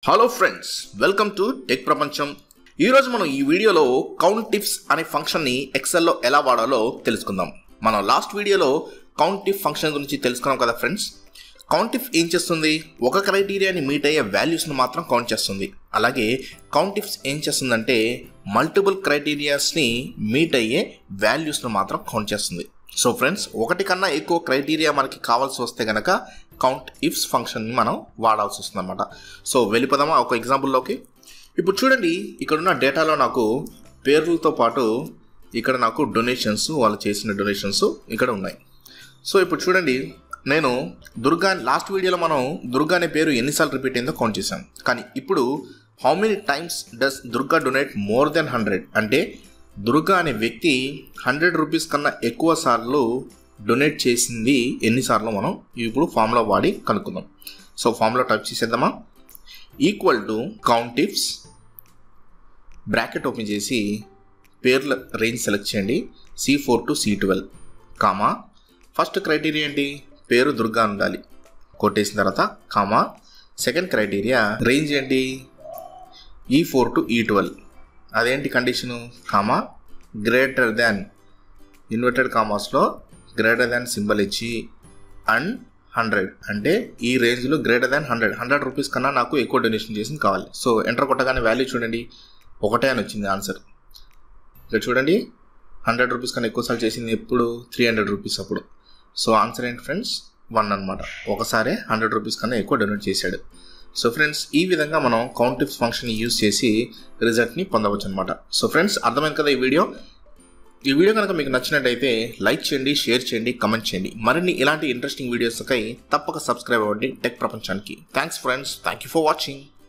Hello friends, welcome to tech Prapancham. ఈరోజు మనం ఈ వీడియోలో కౌంటిఫ్స్ అనే ఫంక్షన్ని ఎక్సెల్లో ఎలా వాడాలో తెలుసుకుందాం. మనం లాస్ట్ వీడియోలో కౌంటిఫ్ ఫంక్షన్ గురించి తెలుసుకున్నాం కదా ఫ్రెండ్స్. కౌంటిఫ్ ఏం చేస్తుంది? ఒక క్రైటీరియాని మీట్ అయ్యే వాల్యూస్ని మాత్రం కౌంట్ చేస్తుంది. అలాగే కౌంటిఫ్స్ ఏం చేస్తుందంటే మల్టిపుల్ క్రైటీరియాస్ని మీట్ అయ్యే వాల్యూస్ని మాత్రం కౌంట్ చేస్తుంది. సో ఫ్రెండ్స్, ఒకటి కన్నా ఎక్కువ క్రైటీరియా మనకి కావాల్సి వస్తే కనుక కౌంట్ ఇఫ్స్ ఫంక్షన్ని మనం వాడాల్సి వస్తుంది అనమాట. సో వెళ్ళిపోదామా ఒక ఎగ్జాంపుల్లోకి. ఇప్పుడు చూడండి, ఇక్కడున్న డేటాలో నాకు పేర్లతో పాటు ఇక్కడ నాకు డొనేషన్స్, వాళ్ళు చేసిన డొనేషన్స్ ఇక్కడ ఉన్నాయి. సో ఇప్పుడు చూడండి, నేను దుర్గా, లాస్ట్ వీడియోలో మనం దుర్గా అనే పేరు ఎన్నిసార్లు రిపీట్ అయిందో కౌంట్ చేశాం. కానీ ఇప్పుడు how many times does Durga donate more than 100 అంటే దుర్గా అనే వ్యక్తి 100 రూపీస్ కన్నా ఎక్కువ సార్లు డొనేట్ చేసింది ఎన్నిసార్లు మనం ఇప్పుడు ఫార్ములా వాడి కనుక్కుందాం. సో ఫార్ములా టైప్ చేసేద్దామా. Equal to countifs bracket open చేసి పేర్ల రేంజ్ సెలెక్ట్ చేయండి, C4 to C12 comma. First criteria ఏంటి? పేరు దుర్గా ఉండాలి, కొట్టేసిన తర్వాత కామా. సెకండ్ క్రైటీరియా రేంజ్ ఏంటి? E4 to E12. అదేంటి condition? Comma greater than, inverted కామాస్లో గ్రేటర్ దాన్ సింబల్ ఇచ్చి అండ్ 100 అంటే ఈ రేంజ్లో గ్రేటర్ దాన్ 100 రూపీస్ కన్నా నాకు ఎక్కువ డొనేషన్ చేసింది కావాలి. సో ఎంటర్ కొట్టగానే వాల్యూ చూడండి, ఒకటే అని వచ్చింది ఆన్సర్. ఇక్కడ చూడండి, 100 రూపీస్ కన్నా ఎక్కువ సార్లు చేసింది ఎప్పుడు? 300 రూపీస్ అప్పుడు. సో ఆన్సర్ ఏంటి ఫ్రెండ్స్? 1 అనమాట. ఒకసారి 100 రూపీస్ కన్నా ఎక్కువ డొనేట్ చేశాడు. సో ఫ్రెండ్స్, ఈ విధంగా మనం కౌంటిఫ్స్ ఫంక్షన్ యూజ్ చేసి రిజల్ట్ని పొందవచ్చు అనమాట. సో ఫ్రెండ్స్, అర్థమైంది కదా ఈ వీడియో కనుక మీకు నచ్చినట్టయితే లైక్ చేయండి, షేర్ చేయండి, కమెంట్ చేయండి. మరిన్ని ఇలాంటి ఇంట్రెస్టింగ్ వీడియోస్కై తప్పక సబ్స్క్రైబ్ అవ్వండి టెక్ ప్రపంచానికి. Thanks friends, thank you for watching.